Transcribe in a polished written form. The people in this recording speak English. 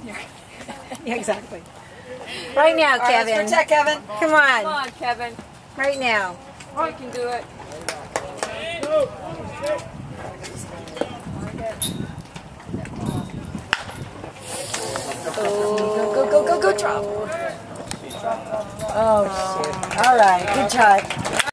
Yeah, exactly. Right now, Kevin. Let's protect Kevin. Come on. Come on, Kevin. Right now. You can do it. Go, drop. Oh, shit. All right, good shot.